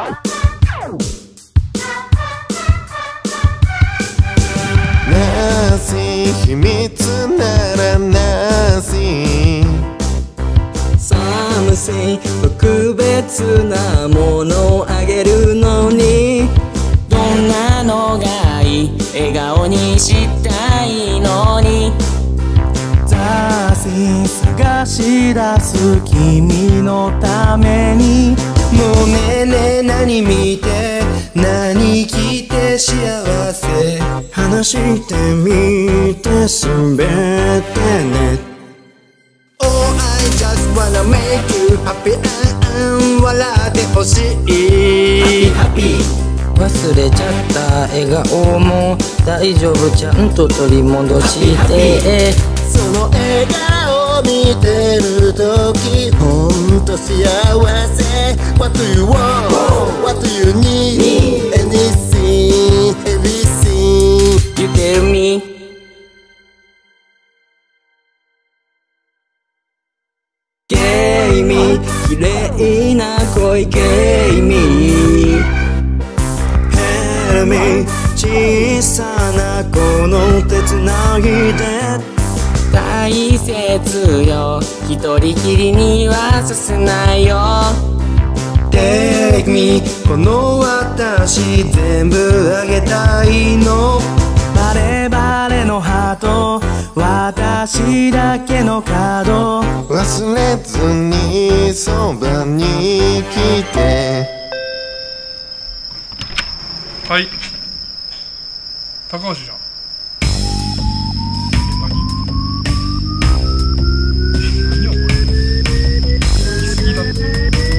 なし秘密ならなしサムシン特別なものをあげるのにどんなのがいい笑顔にしたいのに雑誌探し出す君のためにもうねえねえ何見て何聞いて幸せ話してみてすべてね Oh I just wanna make you happy 笑ってほしい Happy 忘れちゃった笑顔も大丈夫ちゃんと取り戻してその笑顔見てるときほんと幸せ What do you want? What do you need? Anything, everything You tell me Jamie 綺麗な声 Jamie Help me 小さなこの手つないで大切よ一人きりにはさせないよ Take me この私全部あげたいのバレバレのハート私だけのカード忘れずにそばに来てはい高橋じゃん何よこれ言い過ぎだって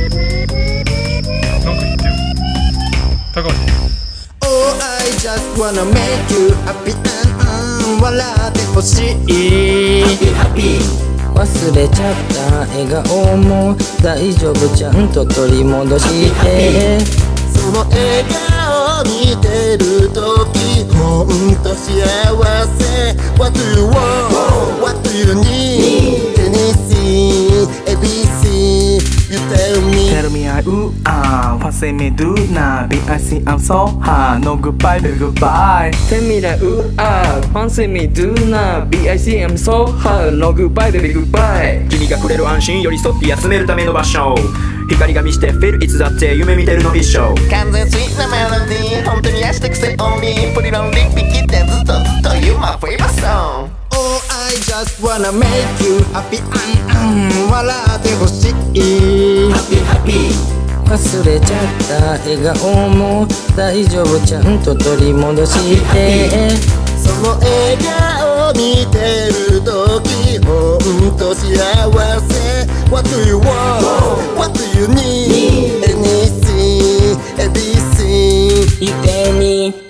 なんか言ってよ高橋 Oh I just wanna make you happy 笑ってほしい Happy 忘れちゃった笑顔も大丈夫ちゃんと取り戻してその笑顔見てるときほんと幸せ What do you want? What do you need? Anything, everything You tell me Tell me I what say me do now Be I see I'm so hard No goodbye baby goodbye Tell me that fancy me do not BIC I'm so hard No goodbye baby goodbye 君がくれる安心寄り添って休めるための場所光が見してフェルいつだって夢見てるの一生完全スイートなメロディー本当に愛してくせオンリープリロンリッピキってずっとずっと You my favorite song Oh I just wanna make you happy 笑ってほしい Happy 忘れちゃった笑顔も大丈夫ちゃんと取り戻してその笑顔見てるときほんと幸せ What do you want? What do you need? Anything, everything You tell me